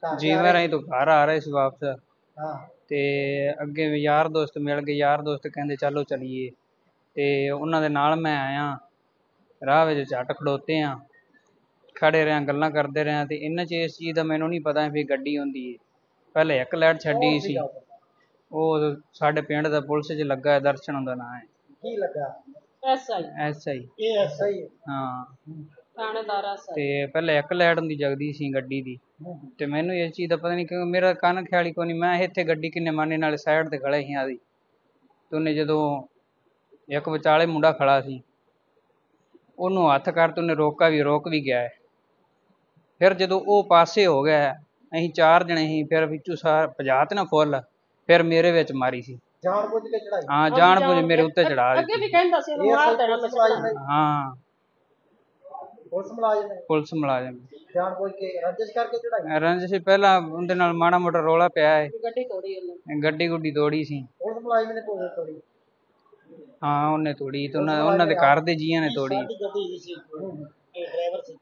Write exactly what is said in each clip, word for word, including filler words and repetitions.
ਜੀਵਨ ਰਾਹੀਂ ਤੋਂ ਘਰ ਆ ਰਹੇ ਸੀ ਵਾਪਸ। ਤੇ ਅੱਗੇ ਵੀ ਯਾਰ ਦੋਸਤ ਮਿਲ ਗਏ, ਯਾਰ ਦੋਸਤ ਕਹਿੰਦੇ ਚਲੋ ਚਲੀਏ, ਤੇ ਉਹਨਾਂ ਦੇ ਨਾਲ ਮੈਂ ਆਇਆ। ਰਾਹ ਵਿੱਚ ਝੱਟ ਖੜੋਤੇ ਆ, ਖੜੇ ਰਿਹਾ, ਗੱਲਾਂ ਕਰਦੇ ਰਹੇ। ਤੇ ਇਹਨਾਂ 'ਚ ਇਸ ਚੀਜ਼ ਦਾ ਮੈਨੂੰ ਨਹੀਂ ਪਤਾ ਵੀ ਗੱਡੀ ਹੁੰਦੀ ਹੈ। ਪਹਿਲੇ ਇੱਕ ਲਾਈਟ ਛੱਡੀ ਸੀ, ਉਹ ਸਾਡੇ ਪਿੰਡ ਦਾ ਪੁਲਿਸ 'ਚ ਲੱਗਾ ਹੈ, ਦਰਸ਼ਨ ਉਹਦਾ ਨਾਂ ਹੈ। ਕੀ ਲੱਗਾ? S I. S I. ਇਹ ਐਸ ਆਈ ਹਾਂ, ਥਾਣੇਦਾਰ ਐਸ ਆਈ। ਤੇ ਪਹਿਲੇ ਇੱਕ ਲਾਈਟ ਹੁੰਦੀ ਜਗਦੀ ਸੀ ਗੱਡੀ ਦੀ, ਤੇ ਮੈਨੂੰ ਇਸ ਚੀਜ਼ ਦਾ ਪਤਾ ਨਹੀਂ ਕਿਉਂਕਿ ਮੇਰਾ ਕੰਨ ਖਿਆਲੀ ਕੋਈ ਨਹੀਂ। ਮੈਂ ਇੱਥੇ ਗੱਡੀ ਕਿੰਨੇ ਮਾਨੇ ਨਾਲੇ ਸਾਈਡ ਤੇ ਖੜੇ ਸੀ ਆਦੀ, ਤੇ ਉਹਨੇ ਜਦੋਂ ਇੱਕ ਵਿਚਾਲੇ ਮੁੰਡਾ ਖੜਾ ਸੀ, ਉਹਨੂੰ ਹੱਥ ਕਰ ਤੇ ਉਹਨੇ ਰੋਕਾ ਵੀ ਰੋਕ ਵੀ ਗਿਆ। ਫਿਰ ਜਦੋਂ ਉਹ ਪਾਸੇ ਹੋ ਗਿਆ, ਅਸੀਂ ਚਾਰ ਜਣੇ ਸੀ, ਫਿਰ ਵਿੱਚੋਂ ਸਾਰ ਭਜਾ ਤੇ ਨਾ ਫੁੱਲ, ਫਿਰ ਮੇਰੇ ਵਿੱਚ ਮਾਰੀ ਸੀ। ਜਾਣ ਬੁੱਝ ਕੇ ਚੜਾਈ? ਹਾਂ, ਜਾਣ ਬੁੱਝ ਮੇਰੇ ਉੱਤੇ ਚੜਾ ਦਿੱਤੀ। ਅੱਗੇ ਵੀ ਕਹਿੰਦਾ ਸੀ ਇਹਨੂੰ ਮਾਰ ਦੇਣਾ ਮੈਂ। ਹਾਂ, ਪੁਲਿਸ ਮੁਲਾਜ਼ਮ ਹੈ? ਪੁਲਿਸ ਮੁਲਾਜ਼ਮ। ਜਾਣ ਬੁੱਝ ਕੇ ਰੰਜਿਸ਼ ਕਰਕੇ ਚੜਾਈ? ਰੰਜਿਸ਼ ਪਹਿਲਾਂ ਉਹਦੇ ਨਾਲ ਮਾੜਾ ਮੋਟਾ ਰੌਲਾ ਪਿਆ ਹੈ, ਗੱਡੀ ਤੋੜੀ ਉਹਨੇ। ਗੱਡੀ ਗੁੱਡੀ ਤੋੜੀ ਸੀ। ਪੁਲਿਸ ਮੁਲਾਜ਼ਮ ਨੇ ਤੋੜੀ? ਹਾਂ, ਉਹਨੇ ਤੋੜੀ ਤੇ ਉਹਨਾਂ ਉਹਨਾਂ ਦੇ ਘਰ ਦੇ ਜੀਆਂ ਨੇ ਤੋੜੀ। ਸਾਡੀ ਗੱਡੀ ਸੀ, ਇਹ ਡਰਾਈਵਰ ਸੀ,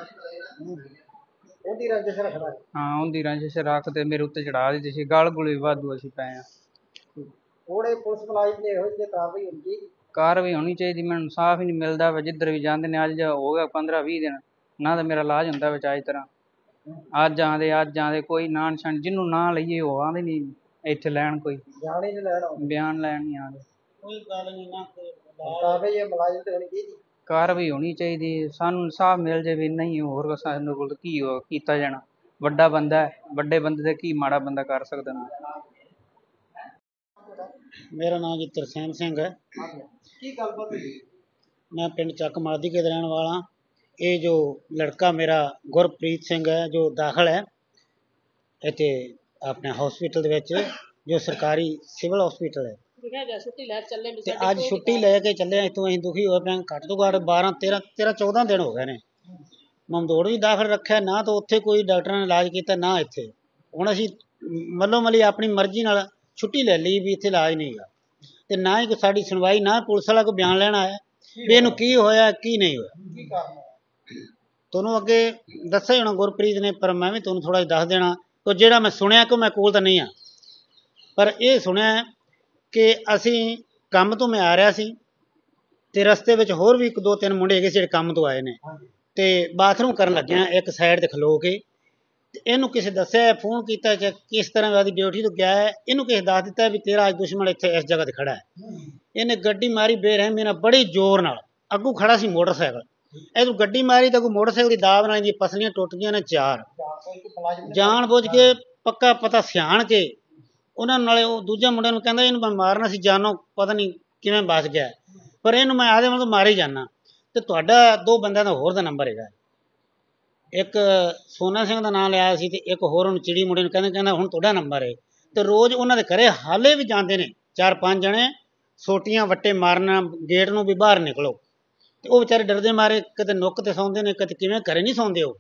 ਉਹਦੀ ਰੰਜਿਸ਼ ਰੱਖਦਾ। ਹਾਂ, ਉਹਦੀ ਰੰਜਿਸ਼ ਰੱਖ ਤੇ ਮੇਰੇ ਉੱਤੇ ਚੜਾ ਦਿੱਤੀ ਸੀ। ਗਲ ਗੁਲ ਵੀ ਵਾਧੂ ਅਸੀਂ ਪਏ ਆ। ਉਹਦੇ ਪੁਲਿਸ ਮੁਲਾਜ਼ਮ ਦੇ ਇਹੋ ਜਿਹੀ ਕਾਰਵਾਈ ਹੁੰਦੀ? ਕਾਰਵਾਈ ਹੋਣੀ ਚਾਹੀਦੀ। ਮੈਨੂੰ ਇਨਸਾਫ ਹੀ ਨਹੀਂ ਮਿਲਦਾ ਵਾ। ਜਿੱਧਰ ਵੀ ਜਾਂਦੇ ਨੇ, ਅੱਜ ਹੋ ਗਿਆ ਪੰਦਰਾਂ ਵੀਹ ਦਿਨ ਨਾ ਤਾਂ ਮੇਰਾ ਇਲਾਜ ਹੁੰਦਾ ਵਿੱਚ ਅੱਜ ਤਰ੍ਹਾਂ। ਅੱਜ ਆਉਂਦੇ ਅੱਜ ਆਉਂਦੇ ਕੋਈ ਨਾਂ ਨਿਸ਼ਾਨ, ਜਿਹਨੂੰ ਨਾਂ ਲਈਏ ਉਹ ਆਉਂਦੇ ਨਹੀਂ ਇੱਥੇ ਲੈਣ, ਕੋਈ ਬਿਆਨ ਹੀ ਨਹੀਂ ਲੈਣ, ਬਿਆਨ ਲੈਣ ਨਹੀਂ ਆਉਂਦੇ। ਕੋਈ ਗੱਲ ਨਹੀਂ ਨਾ, ਕਾਰਵਾਈ ਮੁਲਾਜ਼ਮ ਤੇ ਹੋਣੀ ਚਾਹੀਦੀ। ਕਾਰਵਾਈ ਹੋਣੀ ਚਾਹੀਦੀ, ਸਾਨੂੰ ਇਨਸਾਫ ਮਿਲ ਜਾਵੇ। ਨਹੀਂ ਹੋਰ ਸਾਨੂੰ ਕੋਲ ਕੀ ਹੋ ਕੀਤਾ ਜਾਣਾ। ਵੱਡਾ ਬੰਦਾ ਹੈ, ਵੱਡੇ ਬੰਦੇ ਦਾ ਕੀ ਮਾੜਾ ਬੰਦਾ ਕਰ ਸਕਦਾ ਨਾ। ਮੇਰਾ ਨਾਮ ਜੀ ਤਰਸੇਮ ਸਿੰਘ ਹੈ। ਕੀ ਗੱਲਬਾਤ ਹੋਈ? ਮੈਂ ਪਿੰਡ ਚੱਕ ਮਾਦੀਕੇ ਦਾ ਰਹਿਣ ਵਾਲਾ। ਇਹ ਜੋ ਲੜਕਾ ਮੇਰਾ ਗੁਰਪ੍ਰੀਤ ਸਿੰਘ ਹੈ, ਜੋ ਦਾਖਲ ਹੈ ਇੱਥੇ ਆਪਣੇ ਹੌਸਪੀਟਲ ਦੇ ਵਿੱਚ, ਜੋ ਸਰਕਾਰੀ ਸਿਵਲ ਹੌਸਪੀਟਲ ਹੈ, ਤੇ ਅੱਜ ਛੁੱਟੀ ਲੈ ਕੇ ਚੱਲੇ ਇੱਥੋਂ। ਅਸੀਂ ਦੁਖੀ ਹੋਏ ਪਏ। ਘੱਟ ਤੋਂ ਘੱਟ ਬਾਰਾਂ ਤੇਰਾਂ ਤੇਰਾਂ ਚੌਦਾਂ ਦਿਨ ਹੋ ਗਏ ਨੇ। ਮਮਦੋੜ ਵੀ ਦਾਖਲ ਰੱਖਿਆ, ਨਾ ਤਾਂ ਉੱਥੇ ਕੋਈ ਡਾਕਟਰਾਂ ਨੇ ਇਲਾਜ ਕੀਤਾ, ਨਾ ਇੱਥੇ। ਹੁਣ ਅਸੀਂ ਮੱਲੋ ਮੱਲੀ ਆਪਣੀ ਮਰਜ਼ੀ ਨਾਲ ਛੁੱਟੀ ਲੈ ਲਈ ਵੀ ਇੱਥੇ ਇਲਾਜ ਨਹੀਂ ਹੈਗਾ, ਤੇ ਨਾ ਹੀ ਸਾਡੀ ਸੁਣਵਾਈ, ਨਾ ਪੁਲਿਸ ਵਾਲਾ ਕੋਈ ਬਿਆਨ ਲੈਣਾ ਆਇਆ ਵੀ ਇਹਨੂੰ ਕੀ ਹੋਇਆ ਕੀ ਨਹੀਂ ਹੋਇਆ। ਤੁਹਾਨੂੰ ਅੱਗੇ ਦੱਸਿਆ ਹੀ ਹੋਣਾ ਗੁਰਪ੍ਰੀਤ ਨੇ, ਪਰ ਮੈਂ ਵੀ ਤੁਹਾਨੂੰ ਥੋੜ੍ਹਾ ਜਿਹਾ ਦੱਸ ਦੇਣਾ। ਕਿ ਜਿਹੜਾ ਮੈਂ ਸੁਣਿਆ, ਕਿ ਮੈਂ ਕੋਲ ਤਾਂ ਨਹੀਂ ਹਾਂ, ਪਰ ਇਹ ਸੁਣਿਆ ਕਿ ਅਸੀਂ ਕੰਮ ਤੋਂ ਮੈਂ ਆ ਰਿਹਾ ਸੀ, ਤੇ ਰਸਤੇ ਵਿੱਚ ਹੋਰ ਵੀ ਇੱਕ ਦੋ ਤਿੰਨ ਮੁੰਡੇ ਹੈਗੇ ਸੀ ਜਿਹੜੇ ਕੰਮ ਤੋਂ ਆਏ ਨੇ, ਤੇ ਬਾਥਰੂਮ ਕਰਨ ਲੱਗਿਆ ਇੱਕ ਸਾਈਡ ਤੇ ਖਲੋ ਕੇ। ਤੇ ਇਹਨੂੰ ਕਿਸੇ ਦੱਸਿਆ, ਫੋਨ ਕੀਤਾ ਕਿ ਕਿਸ ਤਰ੍ਹਾਂ ਉਹਦੀ ਡਿਊਟੀ ਤੋਂ ਗਿਆ ਹੈ, ਇਹਨੂੰ ਕਿਸੇ ਦੱਸ ਦਿੱਤਾ ਵੀ ਤੇਰਾ ਅੱਜ ਦੁਸ਼ਮਣ ਇੱਥੇ ਇਸ ਜਗ੍ਹਾ ਤੇ ਖੜਾ ਹੈ। ਇਹਨੇ ਗੱਡੀ ਮਾਰੀ ਬੇਰਹਿਮੀ ਨਾਲ, ਬੜੀ ਜ਼ੋਰ ਨਾਲ। ਅੱਗੋਂ ਖੜਾ ਸੀ ਮੋਟਰਸਾਈਕਲ, ਇਹਨੂੰ ਗੱਡੀ ਮਾਰੀ ਤਾਂ ਕੋਈ ਮੋਟਰਸਾਈਕਲ ਦੀ ਦਾਬ ਨਾਲ ਇਹਦੀਆਂ ਪਸਲੀਆਂ ਟੁੱਟ ਗਈਆਂ ਨੇ ਚਾਰ। ਜਾਣ ਬੁੱਝ ਕੇ ਪੱਕਾ ਪਤਾ ਸਿਆਣ ਕੇ ਉਹਨਾਂ ਨਾਲੇ ਉਹ ਦੂਜਾ ਮੁੰਡੇ ਨੂੰ ਕਹਿੰਦਾ ਇਹਨੂੰ ਮੈਂ ਮਾਰਨਾ ਸੀ ਜਾਨੋਂ, ਪਤਾ ਨਹੀਂ ਕਿਵੇਂ ਬਚ ਗਿਆ, ਪਰ ਇਹਨੂੰ ਮੈਂ ਆਦੇ ਮਤਲਬ ਮਾਰੇ ਜਾਣਾ। ਤੇ ਤੁਹਾਡਾ ਦੋ ਬੰਦਿਆਂ ਦਾ ਹੋਰ ਦਾ ਨੰਬਰ ਹੈਗਾ, ਇੱਕ ਸੋਨਾ ਸਿੰਘ ਦਾ ਨਾਂ ਲਿਆ ਸੀ, ਤੇ ਇੱਕ ਹੋਰ ਉਹਨੂੰ ਚਿੜੀ ਮੁੰਡੇ ਨੂੰ ਕਹਿੰਦੇ ਕਹਿੰਦਾ ਹੁਣ ਤੁਹਾਡਾ ਨੰਬਰ ਹੈ। ਤੇ ਰੋਜ਼ ਉਹਨਾਂ ਦੇ ਘਰੇ ਹਾਲੇ ਵੀ ਜਾਂਦੇ ਨੇ ਚਾਰ ਪੰਜ ਜਣੇ, ਸੋਟੀਆਂ ਵੱਟੇ ਮਾਰਨਾ, ਗੇਟ ਨੂੰ ਵੀ ਬਾਹਰ ਨਿਕਲੋ। ਤੇ ਉਹ ਵਿਚਾਰੇ ਡਰਦੇ ਮਾਰੇ, ਕਿਤੇ ਨੁੱਕ ਤੇ ਸੌਂਦੇ ਨੇ, ਕਿਤੇ ਕਿਵੇਂ ਘਰੇ ਨਹੀਂ ਸੌਂਦੇ। ਉਹ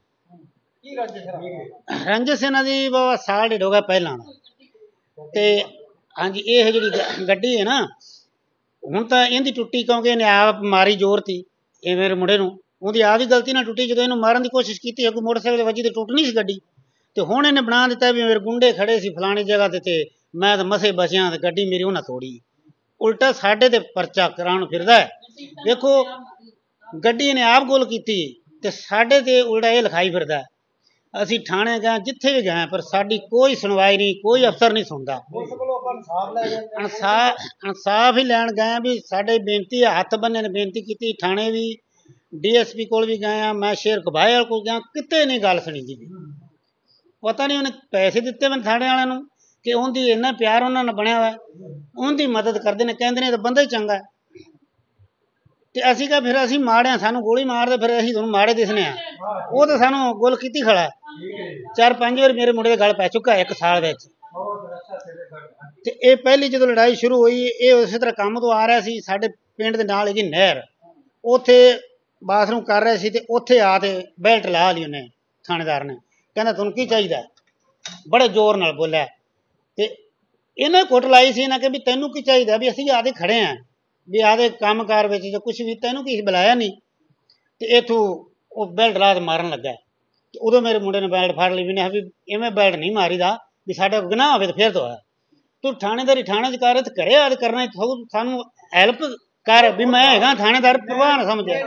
ਰੰਜਿਸ਼ ਇਹਨਾਂ ਦੀ ਬਾਬਾ ਸਾਲ ਡੇਢ ਹੋ ਗਿਆ ਪਹਿਲਾਂ। ਤੇ ਹਾਂਜੀ, ਇਹ ਜਿਹੜੀ ਗੱਡੀ ਹੈ ਨਾ, ਹੁਣ ਤਾਂ ਇਹਦੀ ਟੁੱਟੀ ਕਿਉਂਕਿ ਇਹਨੇ ਆਪ ਮਾਰੀ ਜ਼ੋਰ ਤੀ, ਇਹ ਮੇਰੇ ਮੁੰਡੇ ਨੂੰ। ਉਹਦੀ ਆਪ ਹੀ ਗਲਤੀ ਨਾਲ ਟੁੱਟੀ। ਜਦੋਂ ਇਹਨੂੰ ਮਾਰਨ ਦੀ ਕੋਸ਼ਿਸ਼ ਕੀਤੀ, ਅੱਗੋਂ ਮੋਟਰਸਾਈਕਲ ਵੱਜੀ ਤੇ ਟੁੱਟਣੀ ਸੀ ਗੱਡੀ। ਤੇ ਹੁਣ ਇਹਨੇ ਬਣਾ ਦਿੱਤਾ ਵੀ ਮੇਰੇ ਗੁੰਡੇ ਖੜੇ ਸੀ ਫਲਾਣੀ ਜਗ੍ਹਾ ਤੇ, ਤੇ ਮੈਂ ਤਾਂ ਮਸੇ ਬਚਿਆ, ਤੇ ਗੱਡੀ ਮੇਰੀ ਉਹਨਾਂ ਤੋੜੀ। ਉਲਟਾ ਸਾਡੇ ਤੇ ਪਰਚਾ ਕਰਾਉਣ ਫਿਰਦਾ ਹੈ। ਵੇਖੋ, ਗੱਡੀ ਇਹਨੇ ਆਪ ਗੋਲ ਕੀਤੀ, ਤੇ ਸਾਡੇ ਤੇ ਉਲਟਾ ਇਹ ਲਿਖਾਈ ਫਿਰਦਾ। ਅਸੀਂ ਥਾਣੇ ਗਏ, ਜਿੱਥੇ ਵੀ ਗਏ, ਪਰ ਸਾਡੀ ਕੋਈ ਸੁਣਵਾਈ ਨਹੀਂ, ਕੋਈ ਅਫਸਰ ਨਹੀਂ ਸੁਣਦਾ। ਇਨਸਾਫ ਇਨਸਾਫ ਹੀ ਲੈਣ ਗਏ ਵੀ ਸਾਡੇ ਬੇਨਤੀ, ਹੱਥ ਬੰਨੇ ਨੇ ਬੇਨਤੀ ਕੀਤੀ। ਥਾਣੇ ਵੀ, ਡੀ ਐਸ ਪੀ ਕੋਲ ਵੀ ਗਏ ਆ, ਮੈਂ ਸ਼ੇਰ ਕਬਾਏ ਕੋਲ ਗਿਆ, ਕਿਤੇ ਨਹੀਂ ਗੱਲ ਸੁਣੀ ਦੀ। ਪਤਾ ਨਹੀਂ ਉਹਨੇ ਪੈਸੇ ਦਿੱਤੇ ਮੈਂ ਥਾਣੇ ਵਾਲਿਆਂ ਨੂੰ, ਕਿ ਉਹਦੀ ਇੰਨਾ ਪਿਆਰ ਉਹਨਾਂ ਨਾਲ ਬਣਿਆ ਹੋਇਆ, ਉਹਦੀ ਮਦਦ ਕਰਦੇ ਨੇ, ਕਹਿੰਦੇ ਨੇ ਤਾਂ ਬੰਦਾ ਹੀ ਚੰਗਾ। ਤੇ ਅਸੀਂ ਕਹਾਂ ਫਿਰ ਅਸੀਂ ਮਾੜੇ ਹਾਂ, ਸਾਨੂੰ ਗੋਲੀ ਮਾਰਦੇ, ਫਿਰ ਅਸੀਂ ਤੁਹਾਨੂੰ ਮਾੜੇ ਦਿਸਨੇ ਆ। ਉਹ ਤਾਂ ਸਾਨੂੰ ਗੋਲ ਕੀਤੀ ਖੜਾ। ਚਾਰ ਪੰਜ ਵਾਰ ਮੇਰੇ ਮੁੰਡੇ ਦੇ ਗਲ ਪੈ ਚੁੱਕਾ ਇੱਕ ਸਾਲ ਵਿੱਚ। ਤੇ ਇਹ ਪਹਿਲੀ ਜਦੋਂ ਲੜਾਈ ਸ਼ੁਰੂ ਹੋਈ, ਇਹ ਉਸੇ ਤਰ੍ਹਾਂ ਕੰਮ ਤੋਂ ਆ ਰਿਹਾ ਸੀ, ਸਾਡੇ ਪਿੰਡ ਦੇ ਨਾਲ ਹੈਗੀ ਨਹਿਰ, ਉੱਥੇ ਬਾਥਰੂਮ ਕਰ ਰਿਹਾ ਸੀ, ਤੇ ਉੱਥੇ ਆ ਤੇ ਬੈਲਟ ਲਾ ਲਈ ਉਹਨੇ ਥਾਣੇਦਾਰ ਨੇ। ਕਹਿੰਦਾ ਤੁਹਾਨੂੰ ਕੀ ਚਾਹੀਦਾ, ਬੜੇ ਜ਼ੋਰ ਨਾਲ ਬੋਲਿਆ। ਤੇ ਇਹਨੇ ਕੁੱਟ ਲਾਈ ਸੀ ਇਹਨਾਂ ਕਿ ਵੀ ਤੈਨੂੰ ਕੀ ਚਾਹੀਦਾ, ਵੀ ਅਸੀਂ ਆਦੇ ਖੜੇ ਹਾਂ, ਵੀ ਆਦੇ ਕੰਮ ਕਾਰ ਵਿੱਚ ਜਾਂ ਕੁਛ ਵੀ, ਤੈਨੂੰ ਕੀ ਬੁਲਾਇਆ ਨਹੀਂ। ਤੇ ਇੱਥੋਂ ਉਹ ਬੈਲਟ ਲਾ ਕੇ ਮਾਰਨ ਲੱਗਾ। ਉਦੋਂ ਮੇਰੇ ਮੁੰਡੇ ਨੇ ਬੈਲਟ ਫੜ ਲਈ ਵੀ ਨੇ ਵੀ ਇਵੇਂ ਬੈਲਟ ਨਹੀਂ ਮਾਰੀਦਾ ਵੀ ਸਾਡਾ ਗੁਨਾਹ ਹੋਵੇ ਤਾਂ ਫਿਰ ਤੋਂ ਆ ਤੂੰ ਥਾਣੇਦਾਰੀ ਥਾਣੇ 'ਚ ਕਰ ਤੇ ਘਰੇ ਆ ਕਰਨਾ ਸਾਨੂੰ ਹੈਲਪ ਕਰ ਵੀ ਮੈਂ ਹੈਗਾ ਥਾਣੇਦਾਰ ਪ੍ਰਵਾਹ ਨਾ ਸਮਝਿਆ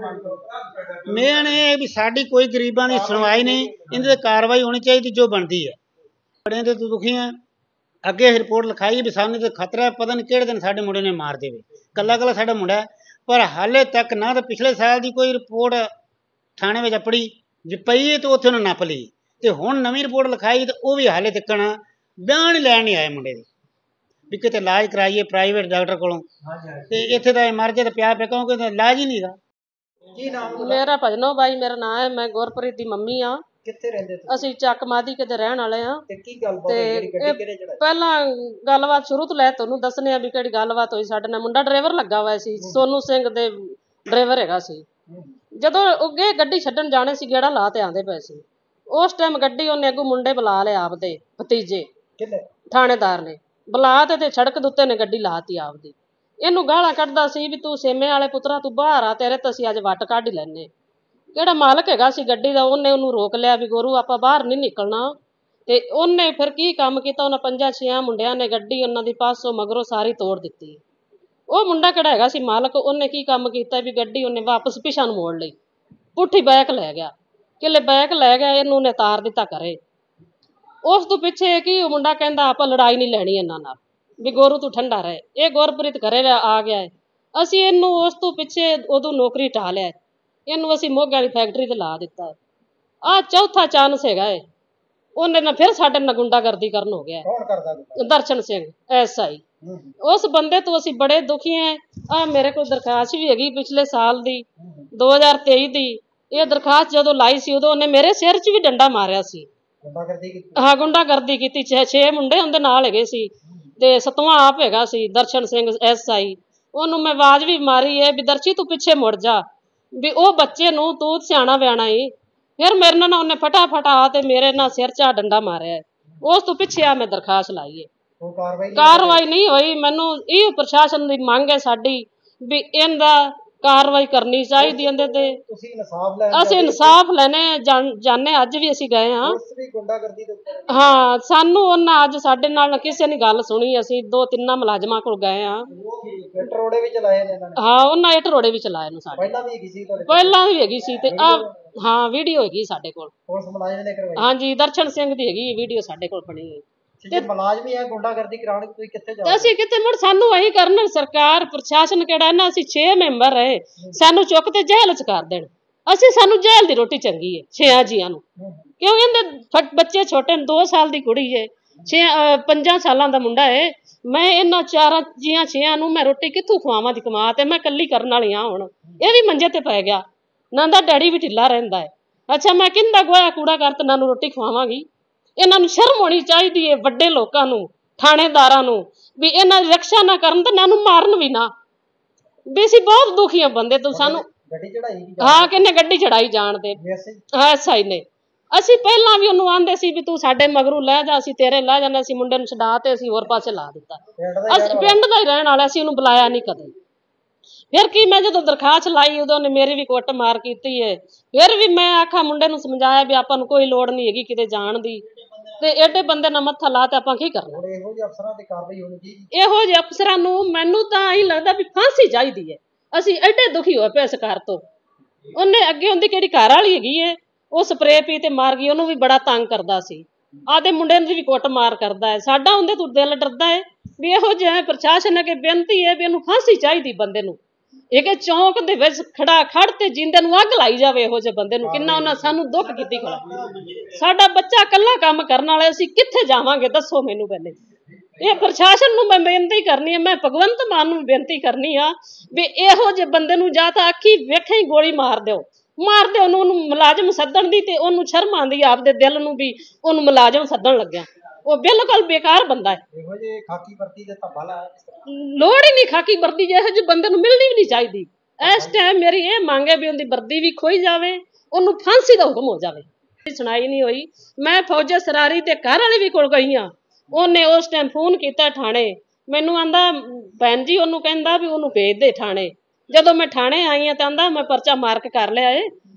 ਮੇਨ ਇਹ ਵੀ ਸਾਡੀ ਕੋਈ ਗਰੀਬਾਂ ਦੀ ਸੁਣਵਾਈ ਨਹੀਂ ਇਹਦੇ ਤੇ ਕਾਰਵਾਈ ਹੋਣੀ ਚਾਹੀਦੀ ਜੋ ਬਣਦੀ ਹੈ ਬੜਿਆਂ ਤੇ ਤੂੰ ਦੁਖੀ ਆ ਅੱਗੇ ਰਿਪੋਰਟ ਲਿਖਾਈ ਵੀ ਸਾਨੂੰ ਤੇ ਖਤਰਾ ਪਤਾ ਨਹੀਂ ਕਿਹੜੇ ਦਿਨ ਸਾਡੇ ਮੁੰਡੇ ਨੇ ਮਾਰ ਦੇਵੇ ਕੱਲਾ ਕੱਲਾ ਸਾਡਾ ਮੁੰਡਾ ਪਰ ਹਾਲੇ ਤੱਕ ਨਾ ਤਾਂ ਪਿਛਲੇ ਸਾਲ ਦੀ ਕੋਈ ਰਿਪੋਰਟ ਥਾਣੇ ਵਿੱਚ ਆਪੜੀ ਜੇ ਪਈ ਤੇ ਉੱਥੇ ਉਹਨੇ ਨੱਪ ਲਈ ਤੇ ਹੁਣ ਨਵੀਂ ਰਿਪੋਰਟ ਲਿਖਾਈ ਤੇ ਉਹ ਵੀ ਹਾਲੇ ਤੱਕ ਬਿਆਨ ਲੈਣ ਨਹੀਂ ਆਏ ਮੁੰਡੇ ਦੇ ਵੀ ਕਿਤੇ ਇਲਾਜ ਕਰਾਈਏ ਪ੍ਰਾਈਵੇਟ ਡਾਕਟਰ ਕੋਲੋਂ ਤੇ ਇੱਥੇ ਤਾਂ ਮਰ ਜੇ ਤਾਂ ਪਿਆ ਪਿਆ ਕਿਉਂਕਿ ਇਲਾਜ ਹੀ ਨਹੀਂਗਾ ਕੀ ਨਾਮ ਮੇਰਾ ਭਜਨੋ ਬਾਈ ਮੇਰਾ ਨਾਮ ਹੈ ਮੈਂ ਗੁਰਪ੍ਰੀਤ ਦੀ ਮੰਮੀ ਆ ਕਿੱਥੇ ਰਹਿੰਦੇ ਤੁਸੀਂ ਅਸੀਂ ਚੱਕ ਮਾਦੀਕੇ ਦੇ ਰਹਿਣ ਵਾਲੇ ਆ ਤੇ ਕੀ ਗੱਲਬਾਤ ਹੋਈ ਜਿਹੜੀ ਗੱਡੀ ਕਿਹੜੇ ਚੜਾਈ ਪਹਿਲਾਂ ਗੱਲਬਾਤ ਸ਼ੁਰੂ ਤੋਂ ਲੈ ਤੁਹਾਨੂੰ ਦੱਸਨੇ ਆ ਵੀ ਕਿਹੜੀ ਗੱਲਬਾਤ ਹੋਈ ਸਾਡੇ ਨਾਲ ਮੁੰਡਾ ਡਰਾਈਵਰ ਲੱਗਾ ਹੋਇਆ ਸੀ ਸੋਨੂ ਸਿੰਘ ਦੇ ਡਰਾਈਵਰ ਹੈਗਾ ਸੀ ਜਦੋਂ ਅੱਗੇ ਗੱਡੀ ਛੱਡਣ ਜਾਣੇ ਸੀ ਗੇੜਾ ਲਾ ਤੇ ਆਂਦੇ ਪਏ ਸੀ ਉਸ ਟਾਈਮ ਗੱਡੀ ਉਹਨੇ ਅੱਗੋਂ ਮੁੰਡੇ ਬੁਲਾ ਲਿਆ ਆਪਦੇ ਭਤੀਜੇ ਕਿੰਨੇ ਥਾਣੇਦਾਰ ਨੇ ਬੁਲਾ ਤੇ ਤੇ ਸੜਕ ਦੇ ਉੱਤੇ ਨੇ ਗੱਡੀ ਲਾਤੀ ਆਪਦੀ ਇਹਨੂੰ ਗਾਲਾਂ ਕੱਢਦਾ ਸੀ ਵੀ ਤੂੰ ਸੇਮੇ ਵਾਲੇ ਪੁੱਤਰਾ ਤੂੰ ਬਾਹਰ ਆ ਤੇਰੇ ਤਾਂ ਅਸੀਂ ਅੱਜ ਵੱਟ ਕੱਢ ਹੀ ਲੈਨੇ ਕਿਹੜਾ ਮਾਲਕ ਹੈਗਾ ਸੀ ਗੱਡੀ ਦਾ ਉਹਨੇ ਉਹਨੂੰ ਰੋਕ ਲਿਆ ਵੀ ਗੁਰੂ ਆਪਾਂ ਬਾਹਰ ਨਹੀਂ ਨਿਕਲਣਾ ਤੇ ਉਹਨੇ ਫਿਰ ਕੀ ਕੰਮ ਕੀਤਾ ਉਹਨਾਂ ਪੰਜਾਂ ਛੇਆਂ ਮੁੰਡਿਆਂ ਨੇ ਗੱਡੀ ਉਹਨਾਂ ਦੀ ਪਾਸੋਂ ਮਗਰੋਂ ਸਾਰੀ ਤੋੜ ਦਿੱਤੀ ਉਹ ਮੁੰਡਾ ਕਿਹੜਾ ਹੈਗਾ ਸੀ ਮਾਲਕ ਉਹਨੇ ਕੀ ਕੰਮ ਕੀਤਾ ਵੀ ਗੱਡੀ ਉਹਨੇ ਵਾਪਸ ਪਿਛਾਂ ਨੂੰ ਮੋੜ ਲਈ ਪੁੱਠੀ ਬੈਕ ਲੈ ਗਿਆ ਕਿਲੇ ਬੈਕ ਲੈ ਗਿਆ ਇਹਨੂੰ ਨੇ ਤਾਰ ਦਿੱਤਾ ਘਰੇ ਉਸ ਤੋਂ ਪਿੱਛੇ ਕੀ ਉਹ ਮੁੰਡਾ ਕਹਿੰਦਾ ਆਪਾਂ ਲੜਾਈ ਨਹੀਂ ਲੈਣੀ ਇਹਨਾਂ ਨਾਲ ਵੀ ਗੋਰੂ ਤੂੰ ਠੰਡਾ ਰਹੇ ਇਹ ਗੁਰਪ੍ਰੀਤ ਘਰੇ ਆ ਗਿਆ ਹੈ ਅਸੀਂ ਇਹਨੂੰ ਉਸ ਤੋਂ ਪਿੱਛੇ ਉਦੋਂ ਨੌਕਰੀ ਢਾ ਲਿਆ ਇਹਨੂੰ ਅਸੀਂ ਮੋਗੇ ਵਾਲੀ ਫੈਕਟਰੀ ਤੇ ਲਾ ਦਿੱਤਾ ਹੈ ਆਹ ਚੌਥਾ ਚਾਂਸ ਹੈਗਾ ਏ ਉਹਨੇ ਨਾ ਫਿਰ ਸਾਡੇ ਨਾਲ ਗੁੰਡਾਗਰਦੀ ਕਰਨ ਹੋ ਗਿਆ ਕੌਣ ਕਰਦਾ ਦਰਸ਼ਨ ਸਿੰਘ ਐਸ ਆਈ ਉਸ ਬੰਦੇ ਤੋਂ ਅਸੀਂ ਬੜੇ ਦੁਖੀ ਹਾਂ ਆ ਮੇਰੇ ਕੋਲ ਦਰਖਾਸਤ ਵੀ ਹੈਗੀ ਪਿਛਲੇ ਸਾਲ ਦੀ ਦੋ ਹਜ਼ਾਰ ਤੇਈ ਦੀ ਇਹ ਦਰਖਾਸਤ ਜਦੋਂ ਲਾਈ ਸੀ ਉਦੋਂ ਉਹਨੇ ਮੇਰੇ ਸਿਰ 'ਚ ਵੀ ਡੰਡਾ ਮਾਰਿਆ ਸੀ ਗੁੰਡਾਗਰਦੀ ਕੀਤੀ ਹਾਂ ਗੁੰਡਾਗਰਦੀ ਕੀਤੀ ਛੇ ਛੇ ਮੁੰਡੇ ਉਹਦੇ ਨਾਲ ਹੈਗੇ ਸੀ ਤੇ ਸਤਵਾਂ ਆਪ ਹੈਗਾ ਸੀ ਦਰਸ਼ਨ ਸਿੰਘ ਐਸ ਆਈ ਉਹਨੂੰ ਮੈਂ ਆਵਾਜ਼ ਵੀ ਮਾਰੀ ਹੈ ਵੀ ਦਰਸ਼ੀ ਤੂੰ ਪਿੱਛੇ ਮੁੜ ਜਾ ਵੀ ਉਹ ਬੱਚੇ ਨੂੰ ਤੂੰ ਸਿਆਣਾ ਵਿਆਣਾ ਈ ਫਿਰ ਮੇਰੇ ਨਾਲ ਉਹਨੇ ਫਟਾਫਟ ਆ ਤੇ ਮੇਰੇ ਨਾਲ ਸਿਰ 'ਚ ਡੰਡਾ ਮਾਰਿਆ ਉਸ ਤੋਂ ਪਿੱਛੇ ਆ ਮੈਂ ਦਰਖਾਸਤ ਲਾਈ ਹੈ ਉਹ ਕਾਰਵਾਈ ਕਾਰਵਾਈ ਨਹੀਂ ਹੋਈ ਮੈਨੂੰ ਇਹ ਪ੍ਰਸ਼ਾਸਨ ਦੀ ਮੰਗ ਹੈ ਸਾਡੀ ਵੀ ਇਹਦਾ ਕਾਰਵਾਈ ਕਰਨੀ ਚਾਹੀਦੀ ਇਹਦੇ ਤੇ ਤੁਸੀਂ ਇਨਸਾਫ ਲੈਣ ਅਸੀਂ ਇਨਸਾਫ ਲੈਣੇ ਜਾਣੇ ਅੱਜ ਵੀ ਅਸੀਂ ਗਏ ਹਾਂ ਉਸ ਵੀ ਗੁੰਡਾਗਰਦੀ ਦੇ ਉੱਤੇ ਹਾਂ ਸਾਨੂੰ ਉਹਨਾਂ ਅੱਜ ਸਾਡੇ ਨਾਲ ਕਿਸੇ ਨੇ ਗੱਲ ਸੁਣੀ ਅਸੀਂ ਦੋ ਤਿੰਨਾਂ ਮੁਲਾਜ਼ਮਾਂ ਕੋਲ ਗਏ ਹਾਂ ਇੱਟ ਰੋੜੇ ਵੀ ਚਲਾਏ ਨੇ ਇਹਨਾਂ ਨੇ ਹਾਂ ਉਹਨਾਂ ਇੱਟ ਰੋੜੇ ਵੀ ਚਲਾਏ ਨੇ ਸਾਡੇ ਪਹਿਲਾਂ ਵੀ ਹੈਗੀ ਸੀ ਤੁਹਾਡੇ ਪਹਿਲਾਂ ਵੀ ਹੈਗੀ ਸੀ ਤੇ ਆ ਹਾਂ ਵੀਡੀਓ ਹੈਗੀ ਸਾਡੇ ਕੋਲ ਪੁਲਿਸ ਮੁਲਾਜ਼ਮ ਨੇ ਕਰਵਾਈ ਹਾਂਜੀ ਦਰਸ਼ਨ ਸਿੰਘ ਦੀ ਹੈਗੀ ਵੀਡੀਓ ਸਾਡੇ ਕੋਲ ਬਣੀ ਹੈ ਜੇ ਮੁਲਾਜ਼ਮ ਹੀ ਹੈ ਗੁੰਡਾਗਰਦੀ ਕਰਾਉਣ ਤੁਸੀਂ ਕਿੱਥੇ ਤੇ ਜਾਓਗੇ ਅਸੀਂ ਕਿਤੇ ਮੁੜ ਸਾਨੂੰ ਇਹੀ ਕਰਨ ਸਰਕਾਰ ਪ੍ਰਸ਼ਾਸਨ ਕਿਹੜਾ ਨਾ ਅਸੀਂ ਛੇ ਮੈਂਬਰ ਰਹੇ ਸਾਨੂੰ ਚੁੱਕ ਤੇ ਜੇਲ੍ਹ ਚ ਕਰ ਦੇਣ ਅਸੀਂ ਸਾਨੂੰ ਜੇਲ੍ਹ ਦੀ ਰੋਟੀ ਚੰਗੀ ਹੈ ਛੇਆਂ ਜੀਆਂ ਨੂੰ ਕਿਉਂ ਇਹਦੇ ਬੱਚੇ ਛੋਟੇ ਨੇ ਦੋ ਸਾਲ ਦੀ ਕੁੜੀ ਹੈ ਛੇ ਪੰਜਾਂ ਸਾਲਾਂ ਦਾ ਮੁੰਡਾ ਹੈ ਮੈਂ ਇਹਨਾਂ ਚਾਰਾਂ ਜੀਆਂ ਛੇਆਂ ਨੂੰ ਮੈਂ ਰੋਟੀ ਕਿੱਥੋਂ ਖਵਾਵਾਂ ਦੀ ਕਮਾ ਤੇ ਮੈਂ ਇਕੱਲੀ ਕਰਨ ਵਾਲੀ ਹਾਂ ਹੁਣ ਇਹ ਵੀ ਮੰਜੇ ਤੇ ਪੈ ਗਿਆ ਨਾ ਦਾ ਡੈਡੀ ਵੀ ਢਿੱਲਾ ਰਹਿੰਦਾ ਹੈ ਅੱਛਾ ਮੈਂ ਕਿੰਦਾ ਗੋਇਆ ਕੂੜਾ ਕਰ ਤੇ ਇਹਨਾਂ ਨੂੰ ਰੋਟੀ ਖਵਾਵਾਂਗੀ ਇਹਨਾਂ ਨੂੰ ਸ਼ਰਮ ਹੋਣੀ ਚਾਹੀਦੀ ਹੈ ਵੱਡੇ ਲੋਕਾਂ ਨੂੰ ਥਾਣੇਦਾਰਾਂ ਨੂੰ ਵੀ ਇਹਨਾਂ ਦੀ ਰੱਖਿਆ ਨਾ ਕਰਨ ਤੇ ਇਹਨਾਂ ਨੂੰ ਮਾਰਨ ਵੀ ਨਾ ਵੀ ਅਸੀਂ ਬਹੁਤ ਦੁਖੀ ਆ ਬੰਦੇ ਤੋਂ ਸਾਨੂੰ ਗੱਡੀ ਚੜਾਈ ਹਾਂ ਕਿੰਨੇ ਗੱਡੀ ਚੜਾਈ ਜਾਣ ਦੇ ਹਾਂ ਸਾਈ ਨੇ ਅਸੀਂ ਪਹਿਲਾਂ ਵੀ ਉਹਨੂੰ ਆਂਦੇ ਸੀ ਵੀ ਤੂੰ ਸਾਡੇ ਮਗਰੂ ਲੈ ਜਾ ਅਸੀਂ ਤੇਰੇ ਲੈ ਜਾਂਦੇ ਅਸੀਂ ਮੁੰਡੇ ਨੂੰ ਛਡਾ ਤੇ ਅਸੀਂ ਹੋਰ ਪਾਸੇ ਲਾ ਦਿੱਤਾ ਅਸੀਂ ਪਿੰਡ ਦਾ ਹੀ ਰਹਿਣ ਵਾਲਾ ਅਸੀਂ ਉਹਨੂੰ ਬੁਲਾਇਆ ਨਹੀਂ ਕਦੇ ਫਿਰ ਕੀ ਮੈਂ ਜਦੋਂ ਦਰਖਾਸਤ ਲਾਈ ਉਦੋਂ ਉਹਨੇ ਮੇਰੀ ਵੀ ਕੁੱਟ ਮਾਰ ਕੀਤੀ ਹੈ ਫਿਰ ਵੀ ਮੈਂ ਆਖਾ ਮੁੰਡੇ ਨੂੰ ਸਮਝਾਇਆ ਵੀ ਆਪਾਂ ਨੂੰ ਕੋਈ ਲੋੜ ਨਹੀਂ ਹੈਗੀ ਕਿਤੇ ਜਾਣ ਦੀ ਤੇ ਐਡੇ ਬੰਦੇ ਨਾਲ ਮੱਥਾ ਲਾ ਤੇ ਆਪਾਂ ਕੀ ਕਰਨਾ ਇਹੋ ਜਿਹੇ ਅਫਸਰਾਂ ਤੇ ਕਾਰਵਾਈ ਹੋਣੀ ਚਾਹੀਦੀ ਇਹੋ ਜਿਹੇ ਅਫਸਰਾਂ ਨੂੰ ਮੈਨੂੰ ਤਾਂ ਇਹੀ ਲੱਗਦਾ ਵੀ ਫਾਂਸੀ ਚਾਹੀਦੀ ਹੈ ਅਸੀਂ ਐਡੇ ਦੁਖੀ ਹੋਏ ਪਏ ਇਸ ਘਰ ਤੋਂ ਉਹਨੇ ਅੱਗੇ ਉਹਦੀ ਕਿਹੜੀ ਘਰ ਵਾਲੀ ਹੈਗੀ ਹੈ ਉਹ ਸਪਰੇਅ ਪੀ ਤੇ ਮਾਰ ਗਈ ਉਹਨੂੰ ਵੀ ਬੜਾ ਤੰਗ ਕਰਦਾ ਸੀ ਆਦੇ ਮੁੰਡੇ ਨੂੰ ਵੀ ਕੁੱਟ ਮਾਰ ਕਰਦਾ ਹੈ ਸਾਡਾ ਉਹਦੇ ਤੋਂ ਦਿਲ ਡਰਦਾ ਹੈ ਵੀ ਇਹੋ ਜਿਹਾ ਪ੍ਰਸ਼ਾਸਨ ਅੱਗੇ ਬੇਨਤੀ ਹੈ ਵੀ ਇਹਨੂੰ ਫਾਂਸੀ ਚਾਹੀਦੀ ਬੰਦੇ ਨੂੰ ਇਹ ਕਿ ਚੌਂਕ ਦੇ ਵਿੱਚ ਖੜਾ ਖੜ ਤੇ ਜਿੰਦੇ ਨੂੰ ਅੱਗ ਲਾਈ ਜਾਵੇ ਇਹੋ ਜਿਹੇ ਬੰਦੇ ਨੂੰ ਕਿੰਨਾ ਉਹਨਾਂ ਸਾਨੂੰ ਦੁੱਖ ਕੀਤੀ ਖੜਾ ਸਾਡਾ ਬੱਚਾ ਇਕੱਲਾ ਕੰਮ ਕਰਨ ਵਾਲਾ ਅਸੀਂ ਕਿੱਥੇ ਜਾਵਾਂਗੇ ਦੱਸੋ ਮੈਨੂੰ ਪਹਿਲੇ ਇਹ ਪ੍ਰਸ਼ਾਸਨ ਨੂੰ ਮੈਂ ਬੇਨਤੀ ਕਰਨੀ ਹੈ ਮੈਂ ਭਗਵੰਤ ਮਾਨ ਨੂੰ ਬੇਨਤੀ ਕਰਨੀ ਆ ਵੀ ਇਹੋ ਜਿਹੇ ਬੰਦੇ ਨੂੰ ਜਾਂ ਤਾਂ ਅੱਖੀ ਵੇਖੇ ਹੀ ਗੋਲੀ ਮਾਰ ਦਿਓ ਮਾਰ ਦਿਓ ਉਹਨੂੰ ਉਹਨੂੰ ਮੁਲਾਜ਼ਮ ਸੱਦਣ ਦੀ ਤੇ ਉਹਨੂੰ ਸ਼ਰਮ ਆਉਂਦੀ ਆਪਦੇ ਦਿਲ ਨੂੰ ਵੀ ਉਹਨੂੰ ਮੁਲਾਜ਼ਮ ਸੱਦਣ ਲੱਗਿਆ ਉਹ ਬਿਲਕੁਲ ਬੇਕਾਰ ਬੰਦਾ ਹੈ ਇਹੋ ਜਿਹੇ ਖਾਕੀ ਵਰਦੀ ਦੇ ਧੱਬਾ ਲਾਇਆ ਲੋੜ ਹੀ ਨਹੀਂ ਖਾਕੀ ਵਰਦੀ ਜਿਹੋ ਜਿਹੇ ਬੰਦੇ ਨੂੰ ਮਿਲਣੀ ਵੀ ਨਹੀਂ ਚਾਹੀਦੀ ਇਸ ਟਾਈਮ ਮੇਰੀ ਇਹ ਮੰਗ ਹੈ ਵੀ ਉਹਦੀ ਵਰਦੀ ਵੀ ਖੋਈ ਜਾਵੇ ਉਹਨੂੰ ਫਾਂਸੀ ਦਾ ਹੁਕਮ ਹੋ ਜਾਵੇ ਸੁਣਾਈ ਨਹੀਂ ਹੋਈ ਮੈਂ ਫੌਜੀ ਸਰਾਰੀ ਤੇ ਘਰ ਵਾਲੇ ਵੀ ਕੋਲ ਗਈ ਆ ਉਹਨੇ ਉਸ ਟਾਈਮ ਫੋਨ ਕੀਤਾ ਥਾਣੇ ਮੈਨੂੰ ਆਂਦਾ ਭੈਣ ਜੀ ਉਹਨੂੰ ਕਹਿੰਦਾ ਵੀ ਉਹਨੂੰ ਭੇਜ ਦੇ ਥਾਣੇ ਜਦੋਂ ਮੈਂ ਥਾਣੇ ਆਈ ਆ ਤਾਂ ਆਂਦਾ ਮੈਂ ਪਰਚਾ ਮਾਰਕ ਕਰ ਲਿਆ ਏ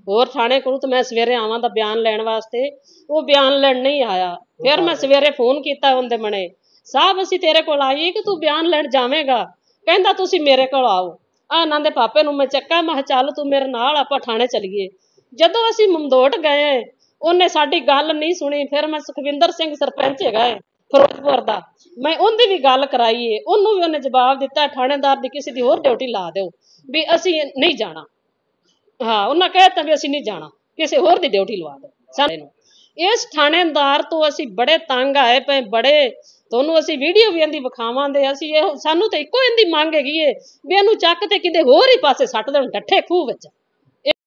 ਹੋਰ ਥਾਣੇ ਕੋਲ ਤੇ ਮੈਂ ਸਵੇਰੇ ਆਵਾਂ ਦਾ ਬਿਆਨ ਲੈਣ ਵਾਸਤੇ, ਉਹ ਬਿਆਨ ਲੈਣ ਨਹੀਂ ਆਇਆ। ਫਿਰ ਮੈਂ ਸਵੇਰੇ ਫੋਨ ਕੀਤਾ ਉਹਦੇ ਮਣੇ, ਸਾਹਿਬ ਅਸੀਂ ਤੇਰੇ ਕੋਲ ਆਈਏ ਕਿ ਤੂੰ ਬਿਆਨ ਲੈਣ ਜਾਵੇਂਗਾ? ਕਹਿੰਦਾ ਤੁਸੀਂ ਮੇਰੇ ਕੋਲ ਆਓ। ਆ ਇਹਨਾਂ ਦੇ ਪਾਪੇ ਨੂੰ ਮੈਂ ਚੱਕਾ, ਮੈਂ ਕਿਹਾ ਚੱਲ ਤੂੰ ਮੇਰੇ ਨਾਲ ਆਪਾਂ ਥਾਣੇ ਚੱਲੀਏ। ਜਦੋਂ ਅਸੀਂ ਮਮਦੋਟ ਗਏ ਉਹਨੇ ਸਾਡੀ ਗੱਲ ਨਹੀਂ ਸੁਣੀ। ਫਿਰ ਮੈਂ ਸੁਖਵਿੰਦਰ ਸਿੰਘ ਸਰਪੰਚ ਹੈਗਾ ਏ ਫਿਰੋਜ਼ਪੁਰ ਦਾ, ਮੈਂ ਉਹਦੀ ਵੀ ਗੱਲ ਕਰਾਈ ਏ। ਉਹਨੂੰ ਵੀ ਉਹਨੇ ਜਵਾਬ ਦਿੱਤਾ ਥਾਣੇਦਾਰ ਦੀ ਕਿਸੇ ਦੀ ਹੋਰ ਡਿਊਟੀ ਲਾ ਦਿਓ ਵੀ ਅਸੀਂ ਨਹੀਂ ਜਾਣਾ। ਹਾਂ ਉਹਨਾਂ ਕਹਿਤਾ ਵੀ ਅਸੀਂ ਨਹੀਂ ਜਾਣਾ, ਕਿਸੇ ਹੋਰ ਦੀ ਡਿਊਟੀ ਲਵਾ ਦਿਓ ਸਾਡੇ ਨੂੰ। ਇਸ ਥਾਣੇਦਾਰ ਤੋਂ ਅਸੀਂ ਬੜੇ ਤੰਗ ਆਏ ਪਏ, ਬੜੇ। ਤੁਹਾਨੂੰ ਅਸੀਂ ਵੀਡੀਓ ਵੀ ਇਹਦੀ ਵਿਖਾਵਾਂਗੇ। ਅਸੀਂ ਇਹ ਸਾਨੂੰ ਤਾਂ ਇੱਕੋ ਇਹਦੀ ਮੰਗ ਹੈਗੀ ਏ ਵੀ ਇਹਨੂੰ ਚੱਕ ਤੇ ਕਿਤੇ ਹੋਰ ਹੀ ਪਾਸੇ ਸੱਟ ਦੇਣ, ਡੱਠੇ ਖੂਹ ਵਿੱਚ।